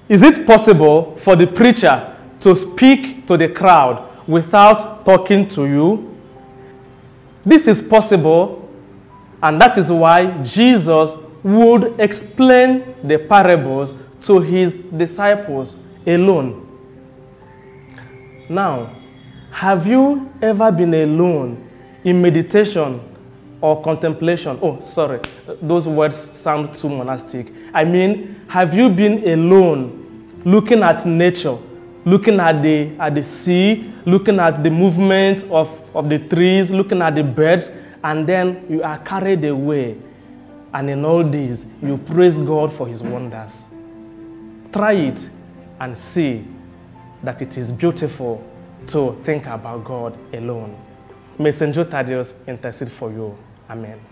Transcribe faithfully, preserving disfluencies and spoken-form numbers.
Is it possible for the preacher to speak to the crowd without talking to you? This is possible, and that is why Jesus would explain the parables to his disciples alone. Now, have you ever been alone in meditation or contemplation? Oh, sorry, those words sound too monastic. I mean, have you been alone looking at nature, looking at the, at the sea, looking at the movement of, of the trees, looking at the birds, and then you are carried away, and in all these, you praise God for his wonders? Try it and see that it is beautiful to think about God alone. May Saint Joe Thaddeus intercede for you. Amen.